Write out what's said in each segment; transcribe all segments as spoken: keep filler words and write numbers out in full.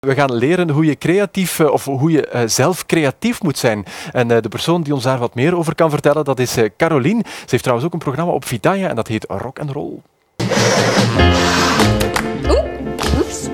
We gaan leren hoe je creatief of hoe je uh, zelf creatief moet zijn. En uh, de persoon die ons daar wat meer over kan vertellen, dat is uh, Caroline. Ze heeft trouwens ook een programma op Vitaya en dat heet Rock and Roll. Oeh, oeps.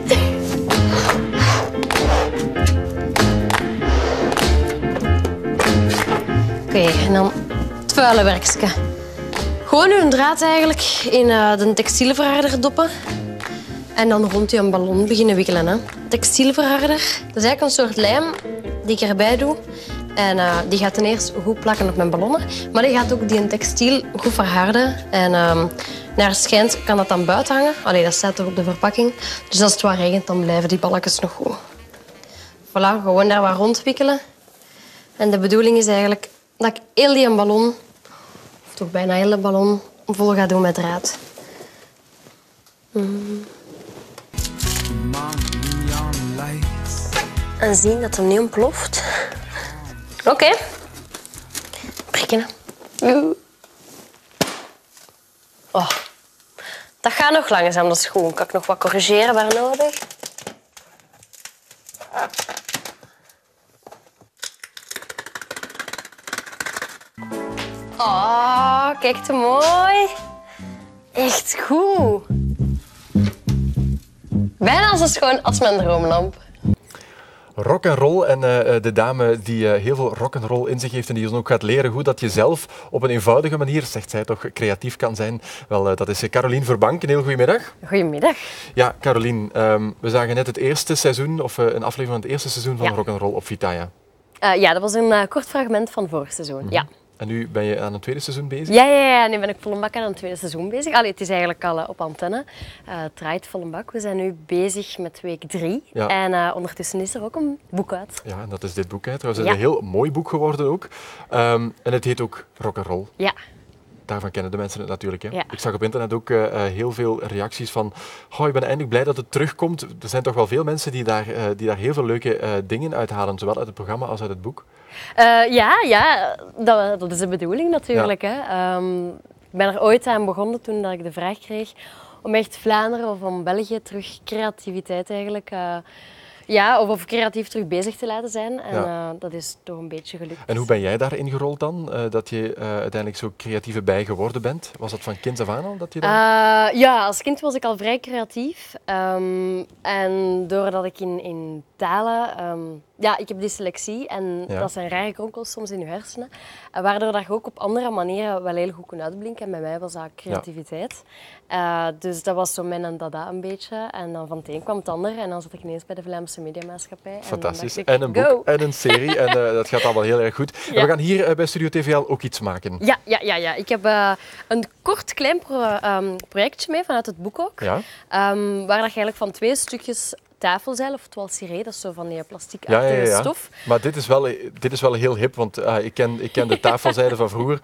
Oké, okay, en dan het vuile werkje. Gewoon uw draad eigenlijk in uh, de textielverharder doppen. En dan rond je een ballon beginnen wikkelen. Hè. Textielverharder, dat is eigenlijk een soort lijm die ik erbij doe. En uh, die gaat ten eerste goed plakken op mijn ballonnen. Maar die gaat ook die textiel goed verharden. En uh, naar schijnt kan dat dan buiten hangen. Allee, dat staat er op de verpakking. Dus als het wat regent, dan blijven die balletjes nog goed. Voilà, gewoon daar wat rondwikkelen. En de bedoeling is eigenlijk dat ik heel die ballon, of toch bijna heel de ballon, vol ga doen met draad. Mm. En zien dat hem niet ontploft. Oké. Okay. Prikken. Oh. Dat gaat nog langzaam, dat is goed. Kan ik nog wat corrigeren waar nodig? Oh, kijk te mooi. Echt goed. Bijna zo schoon als mijn droomlamp. Rock and roll en uh, de dame die uh, heel veel rock and roll in zich heeft en die ons ook gaat leren hoe dat je zelf op een eenvoudige manier, zegt zij toch, creatief kan zijn. Wel, uh, dat is Caroline Verbank. Een heel goedemiddag. Goedemiddag. Ja, Caroline, um, we zagen net het eerste seizoen, of uh, een aflevering van het eerste seizoen van ja. Rock and Roll op Vitaya. Uh, ja, dat was een uh, kort fragment van vorig seizoen. Mm-hmm. Ja. En nu ben je aan het tweede seizoen bezig? Ja, ja, ja. Nu ben ik volle bak aan het tweede seizoen bezig. Allee, het is eigenlijk al uh, op antenne. Uh, het draait volle bak. We zijn nu bezig met week drie. Ja. En uh, ondertussen is er ook een boek uit. Ja, en dat is dit boek uit. Trouwens, het is ja. een heel mooi boek geworden ook. Um, en het heet ook Rock and Roll. Ja. Daarvan kennen de mensen het natuurlijk. Hè? Ja. Ik zag op internet ook uh, heel veel reacties van oh, ik ben eindelijk blij dat het terugkomt. Er zijn toch wel veel mensen die daar, uh, die daar heel veel leuke uh, dingen uithalen, zowel uit het programma als uit het boek. Uh, ja, ja dat, dat is de bedoeling natuurlijk. Ja. Hè. Um, ik ben er ooit aan begonnen toen dat ik de vraag kreeg om echt Vlaanderen of om België terug creativiteit eigenlijk... Uh, Ja, of, of creatief terug bezig te laten zijn. En ja. uh, dat is toch een beetje gelukt. En hoe ben jij daarin gerold dan? Uh, dat je uh, uiteindelijk zo creatieve bij geworden bent? Was dat van kinds af aan al? Dat je dan... uh, ja, als kind was ik al vrij creatief. Um, en doordat ik in, in talen... Um, ja, ik heb dyslexie en ja. dat zijn rare kronkels soms in je hersenen. Uh, waardoor dat je ook op andere manieren wel heel goed kon uitblinken. En bij mij was dat creativiteit. Ja. Uh, dus dat was zo mijn en dada een beetje. En dan van het een kwam het ander. En dan zat ik ineens bij de Vlaamse Mediamaatschappij. Fantastisch. En, en een boek go. en een serie. En uh, dat gaat allemaal heel erg goed. Ja. En we gaan hier uh, bij Studio T V L ook iets maken. Ja, ja, ja, ja. Ik heb uh, een kort klein pro, um, projectje mee vanuit het boek ook. Ja. Um, waar dat je eigenlijk van twee stukjes tafelzeil of toile-ciré, dat is zo van die plastic-achtige ja, ja, ja. stof. Maar dit is wel, dit is wel heel hip, want uh, ik, ken, ik ken de tafelzeilen van vroeger.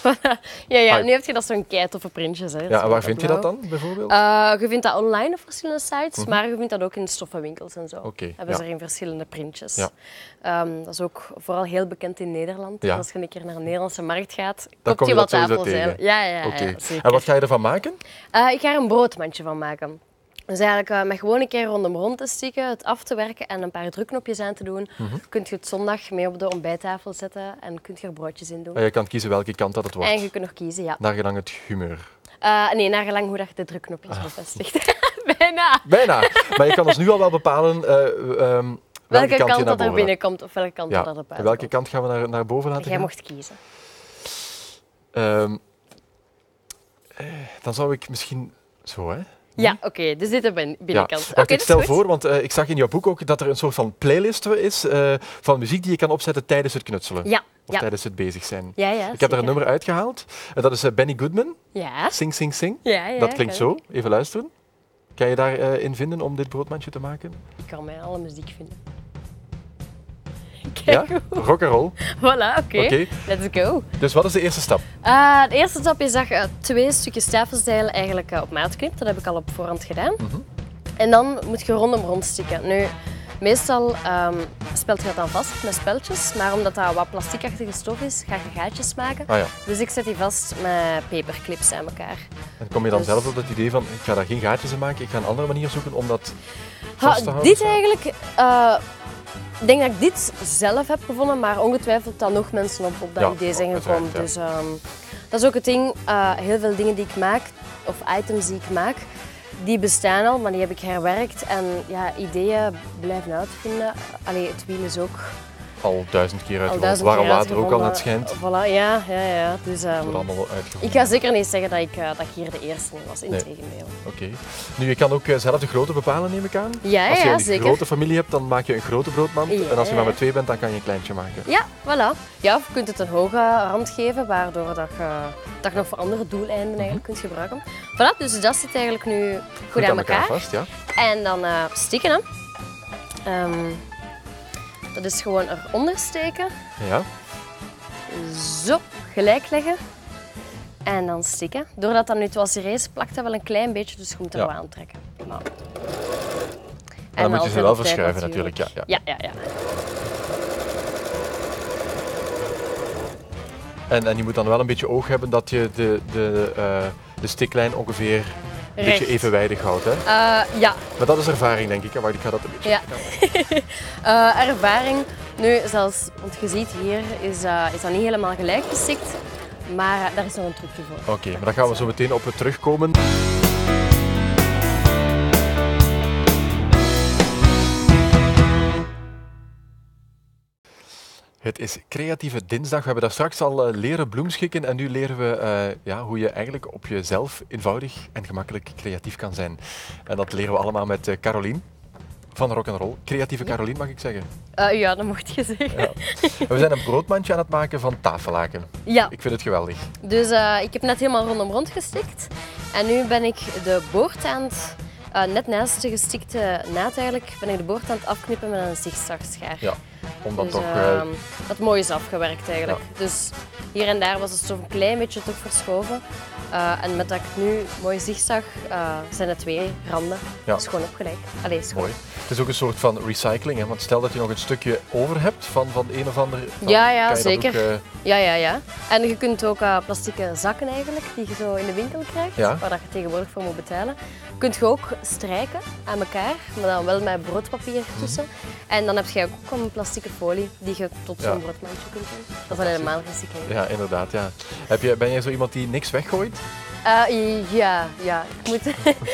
ja, ja, nu heb je dat zo'n keitoffe printjes. Hè. Ja, en waar vind je dat dan, bijvoorbeeld? Uh, je vindt dat online op verschillende sites, mm-hmm. maar je vindt dat ook in stoffenwinkels en zo. Okay, hebben ja. ze er in verschillende printjes. Ja. Um, dat is ook vooral heel bekend in Nederland. Ja. Als je een keer naar een Nederlandse markt gaat, koop je, je wat tafelzeilen. Ja, ja, ja, okay. ja, en wat ga je ervan maken? Uh, ik ga er een broodmandje van maken. Dus eigenlijk uh, met gewoon een keer rondom rond te stikken, het af te werken en een paar drukknopjes aan te doen, mm-hmm. kun je het zondag mee op de ontbijttafel zetten en kun je er broodjes in doen. En je kan kiezen welke kant dat het wordt? En je kunt nog kiezen, ja. Naar gelang het humeur? Uh, nee, naar gelang hoe dat je de drukknopjes ah. bevestigt. Bijna. Bijna. Maar je kan ons nu al wel bepalen uh, um, welke, welke kant, kant je naar dat er binnenkomt of welke kant ja. dat er buiten welke komt. Kant gaan we naar, naar boven laten Jij gaan? mocht kiezen. Um, eh, dan zou ik misschien zo, hè? Ja, oké, okay, dus dit is de binnenkant. Ja. Okay, ik stel voor, want uh, ik zag in jouw boek ook dat er een soort van playlist is uh, van muziek die je kan opzetten tijdens het knutselen. Ja. Of ja. tijdens het bezig zijn. Ja, ja, ik zeker. heb er een nummer uitgehaald. En dat is uh, Benny Goodman. Ja. Sing, sing, sing. Ja, ja, dat klinkt zo. Even luisteren. Kan je daarin uh, in vinden om dit broodmandje te maken? Ik kan mij alle muziek vinden. Kijk ja? Rock and roll. Voilà, oké. Okay. Okay. Let's go. Dus wat is de eerste stap? Uh, de eerste stap is dat je uh, twee stukjes tafelzeil eigenlijk uh, op maat knipt. Dat heb ik al op voorhand gedaan. Mm-hmm. En dan moet je rondom rond stikken. Nu, meestal um, spelt je dat dan vast met speltjes, maar omdat dat wat plasticachtige stof is, ga je gaatjes maken. Ah, ja. Dus ik zet die vast met paperclips aan elkaar. En kom je dan dus... zelf op het idee van, ik ga daar geen gaatjes in maken, ik ga een andere manier zoeken om dat vast te Ha, houden? dit eigenlijk... Uh, ik denk dat ik dit zelf heb gevonden, maar ongetwijfeld dat nog mensen op, op dat Ja, idee zijn uiteraard, gekomen. ja. Dus, um, dat is ook het ding. Uh, heel veel dingen die ik maak, of items die ik maak, die bestaan al, maar die heb ik herwerkt. En ja, ideeën blijven uitvinden. Allee, het wiel is ook... Al duizend keer Al uitgevonden. duizend Warm keer water ook al, uitgevonden. net schijnt. Voilà, ja, ja, ja. Dus, um, Dat wordt allemaal uitgevonden. ik ga zeker niet zeggen dat ik, uh, dat ik hier de eerste in was, in Nee. tegendeel. Oké. Okay. Nu, je kan ook uh, zelf de grootte bepalen, neem ik aan. Ja, als je ja, een zeker. grote familie hebt, dan maak je een grote broodmand. Ja, en als je maar ja. met twee bent, dan kan je een kleintje maken. Ja, voilà. Ja, of je kunt het een hoge rand geven, waardoor dat je, dat je nog voor andere doeleinden eigenlijk kunt gebruiken. Voilà, dus dat zit eigenlijk nu goed, Goed aan elkaar. vast, ja. En dan uh, stikken, hè. Um, dat is gewoon eronder steken. Ja. Zo, gelijk leggen. En dan stikken. Doordat dat nu zoals hier is, plakt dat wel een klein beetje, dus je moet er Ja. wel aantrekken. Nou. En dan moet je ze altijd wel op tijd verschuiven natuurlijk. Ja, ja. Ja, ja, ja. En, en je moet dan wel een beetje oog hebben dat je de, de, uh, de stiklijn ongeveer een Recht. beetje evenwijdig houdt. Hè? Uh, ja. Maar dat is ervaring, denk ik. Wacht, ik ga dat een beetje... Ja. uh, ervaring. Nu, zelfs, want je ziet hier, is, uh, is dat niet helemaal gelijk gestikt. Maar uh, daar is nog een trucje voor. Oké, okay, maar dan gaan we zo meteen op het terugkomen. Het is Creatieve Dinsdag. We hebben daar straks al uh, leren bloemschikken en nu leren we uh, ja, hoe je eigenlijk op jezelf eenvoudig en gemakkelijk creatief kan zijn. En dat leren we allemaal met uh, Carolien van Rock'n'Roll. Creatieve Carolien, mag ik zeggen? Uh, ja, dat mocht je zeggen. Ja. We zijn een broodmandje aan het maken van tafellaken. Ja. Ik vind het geweldig. Dus uh, ik heb net helemaal rondom rond gestikt. En nu ben ik de boord aan het, uh, net naast de gestikte naad eigenlijk, ben ik de boord aan het afknippen met een zigzagschaar. Ja. Omdat dus, toch, uh, uh, dat mooi is afgewerkt eigenlijk. Ja. Dus hier en daar was het stof een klein beetje toch verschoven. Uh, en met dat ik het nu mooi zigzag, uh, zijn het twee randen. Ja. Dus gewoon op gelijk. Allee, is mooi. Het is ook een soort van recycling, hè? Want stel dat je nog een stukje over hebt van, van een of ander. Ja, ja, zeker. Ook, uh... Ja, ja, ja. En je kunt ook uh, plastieke zakken eigenlijk, die je zo in de winkel krijgt, ja. waar dat je tegenwoordig voor moet betalen. Kunt je ook strijken aan elkaar, maar dan wel met broodpapier tussen. Mm-hmm. En dan heb je ook een plastieke folie die je tot zo'n ja. broodmandje kunt doen. Dat is dan helemaal recycleren. Ja, inderdaad. Ja. Heb je, ben jij zo iemand die niks weggooit? Uh, ja, ja. Ik moet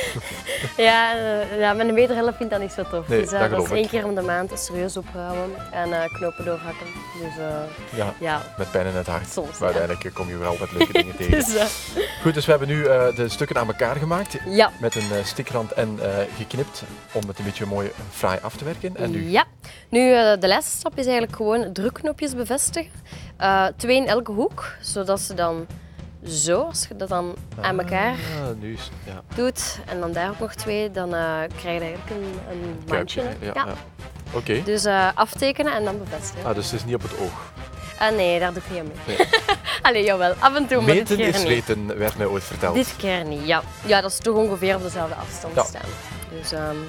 ja, uh, ja, mijn wederhelft vindt dat niet zo tof. Nee, dus uh, dat, dat is ik. één keer om de maand serieus opruimen en uh, knopen doorhakken. Dus, uh, ja, ja, met pijn in het hart. Soms, maar uiteindelijk ja. kom je wel met leuke dingen tegen. dus, uh... Goed, dus we hebben nu uh, de stukken aan elkaar gemaakt. Ja. Met een uh, stikrand en uh, geknipt om het een beetje mooi fraai af te werken. En nu? Ja. Nu, uh, de laatste stap is eigenlijk gewoon drukknopjes bevestigen. Uh, twee in elke hoek, zodat ze dan zo, als je dat dan aan elkaar ah, nu is, ja. doet en dan daar ook nog twee, dan uh, krijg je eigenlijk een, een mandje. Ja, ja. ja. Oké. Okay. Dus uh, aftekenen en dan bevestigen. Ah, dus het is niet op het oog? Uh, nee, daar doe ik niet aan mee. Nee. Allee, jawel, af en toe, maar meten dit keer is niet. weten, werd mij ooit verteld. Dit keer niet, ja. Ja, dat is toch ongeveer op dezelfde afstand ja. staan. Dus, um...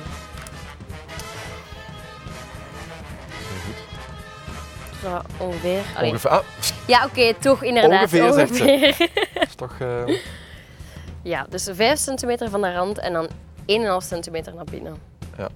Zo, ongeveer. Allee. Ongeveer. Ah. Ja, oké, okay, toch inderdaad. Ongeveer, ongeveer. Dat is toch... Uh... Ja, dus vijf centimeter van de rand en dan één komma vijf centimeter naar binnen. Ja.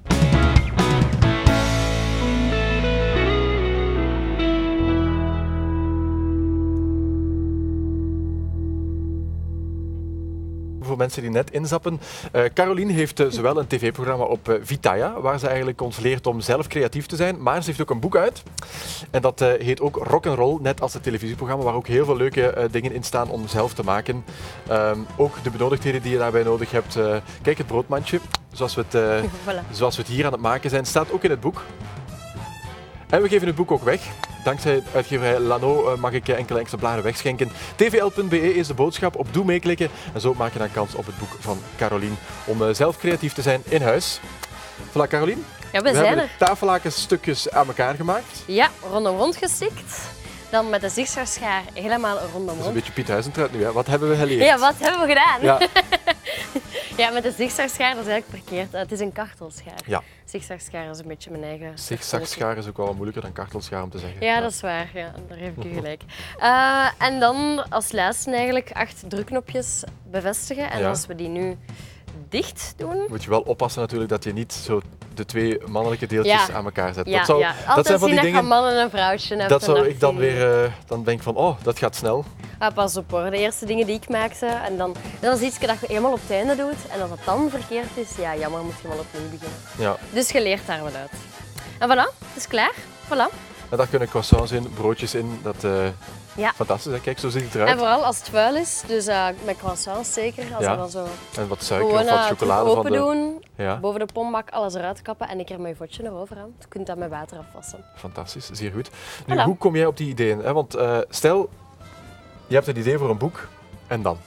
Voor mensen die net inzappen. Uh, Carolien heeft uh, zowel een tv-programma op uh, Vitaya, waar ze eigenlijk ons leert om zelf creatief te zijn, maar ze heeft ook een boek uit. En dat uh, heet ook Rock'n'Roll, net als het televisieprogramma, waar ook heel veel leuke uh, dingen in staan om zelf te maken. Um, ook de benodigdheden die je daarbij nodig hebt. Uh, kijk, het broodmandje, zoals we het, uh, voilà. zoals we het hier aan het maken zijn, staat ook in het boek. En we geven het boek ook weg. Dankzij uitgeverij Lano mag ik enkele exemplaren wegschenken. t v l punt b e is de boodschap. Op doe meeklikken en zo maak je dan kans op het boek van Carolien om zelf creatief te zijn in huis. Voilà, Carolien. Ja, we, we zijn hebben er. de tafellakenstukjes aan elkaar gemaakt. Ja, rondom rond gestikt. Dan met de zigzagschaar helemaal rondom rond. Dat is een beetje Piet Huizentruid nu, hè? Wat hebben we geleerd? Ja, wat hebben we gedaan? Ja, ja met de zigzagschaar, dat is eigenlijk verkeerd. Het is een kartelschaar. Ja. Zigzagschaar is een beetje mijn eigen... Zigzagschaar is ook wel moeilijker dan kartelschaar om te zeggen. Ja, dat is waar. Ja, daar heb ik u gelijk. Uh, en dan als laatste eigenlijk acht drukknopjes bevestigen. En ja. als we die nu dicht doen. Moet je wel oppassen natuurlijk dat je niet zo de twee mannelijke deeltjes Ja. aan elkaar zet. Ja, dat zou, ja. dat Altijd zijn van zien die dat je dingen. een man en een vrouwtje hebt. Dat en zou dat ik dan zie- weer, uh, dan denk van, oh, dat gaat snel. Ah, pas op hoor, de eerste dingen die ik maakte. En dan, dat is iets dat je eenmaal op het einde doet. En als het dan verkeerd is, ja, jammer, moet je wel opnieuw beginnen. Ja. Dus je leert daar wel uit. En voilà, het is klaar. Voilà. En daar kunnen croissants in, broodjes in. Dat, uh, Ja. Fantastisch, hè? Kijk, zo ziet het eruit. En vooral als het vuil is, dus uh, met croissants zeker. Als Ja. er dan zo En wat suiker gewoon of wat uh, chocolade open van de... doen, Ja, boven de pombak alles eruit kappen en een keer met je vodje erover aan. Je kunt dat met water afwassen. fantastisch, zeer goed. Nu, Voilà. hoe kom jij op die ideeën? Hè? Want uh, stel, je hebt een idee voor een boek en dan?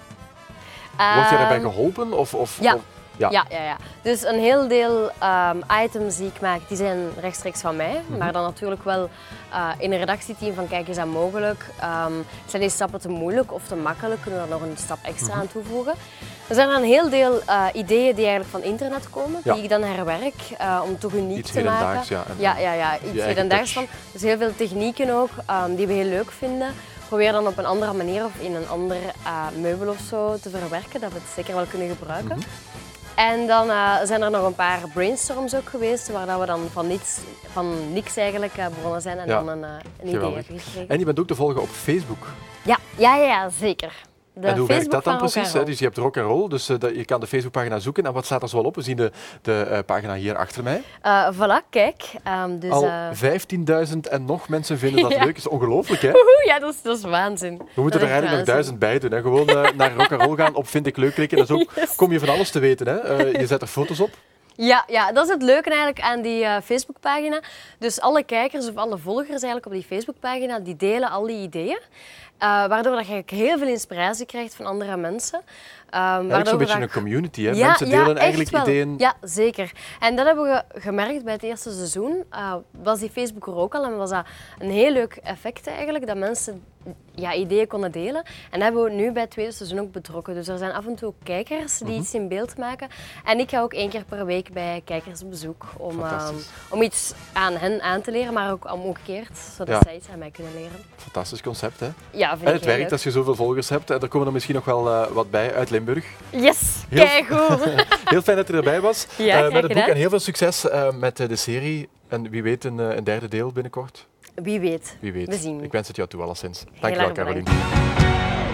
Word je daarbij Ehm, geholpen? Of, of, ja. of- ja. Ja, ja, ja. Dus een heel deel um, items die ik maak, die zijn rechtstreeks van mij. Mhm. Maar dan natuurlijk wel uh, in een redactieteam van kijk, is dat mogelijk? Um, zijn die stappen te moeilijk of te makkelijk? Kunnen we daar nog een stap extra Mhm. aan toevoegen? Er zijn dan een heel deel uh, ideeën die eigenlijk van internet komen, Ja. die ik dan herwerk uh, om toch uniek Iets te maken. hedendaags, ja. En- Ja, ja, ja, iets eigen hedendaags touch. van. Dus heel veel technieken ook, um, die we heel leuk vinden. Probeer dan op een andere manier of in een ander uh, meubel of zo te verwerken, dat we het zeker wel kunnen gebruiken. Mhm. En dan uh, zijn er nog een paar brainstorms ook geweest, waar dat we dan van niets, van niks eigenlijk uh, begonnen zijn en Ja. dan een, uh, een idee Geweldig. hebben gekregen. En je bent ook te volgen op Facebook. Ja, ja, ja, ja, zeker. De en hoe werkt Facebook dat dan van precies? Hè? Rock and Dus je hebt rock and roll, dus uh, dat, je kan de Facebookpagina zoeken. En wat staat er zo wel op? We zien de, de uh, pagina hier achter mij. Roll. Uh, voilà, kijk. Um, dus, Al uh, vijftienduizend en nog mensen vinden dat Ja. leuk. Dat is ongelooflijk, hè? woehoe, ja, dat is, dat is waanzin. We moeten er eigenlijk nog duizend bij doen. Hè? Gewoon uh, naar rock and roll gaan, op vind ik leuk klikken. Dat is ook, Yes. kom je van alles te weten. Hè? Uh, je zet er foto's op. Ja, ja, dat is het leuke eigenlijk aan die uh, Facebookpagina. Dus alle kijkers of alle volgers eigenlijk op die Facebookpagina, die delen al die ideeën. Uh, waardoor dat je heel veel inspiratie krijgt van andere mensen. Um, Eigenlijk zo'n beetje een community. Hè? Ja, mensen ja, delen echt eigenlijk wel. ideeën. Ja, zeker. En dat hebben we gemerkt bij het eerste seizoen. Uh, was die Facebook er ook al en was dat een heel leuk effect eigenlijk, dat mensen ja, ideeën konden delen. En dat hebben we nu bij het tweede seizoen ook betrokken. Dus er zijn af en toe ook kijkers die Mhm. iets in beeld maken. En ik ga ook één keer per week bij kijkers op bezoek om, um, Fantastisch. om iets aan hen aan te leren, maar ook omgekeerd, zodat Ja. zij iets aan mij kunnen leren. Fantastisch concept, hè? Ja, vind En ik het heel werkt leuk. als je zoveel volgers hebt. En er komen er misschien nog wel uh, wat bij uit Limburg. Yes, Heel- keigoed. Heel fijn dat je erbij was Ja, uh, graag met het boek. gedaan. En heel veel succes uh, met uh, de serie. En wie weet een, uh, een derde deel binnenkort. Wie weet. Wie weet. We zien. Ik wens het jou toe, alleszins. Heel Dankjewel, erg bedankt. Caroline.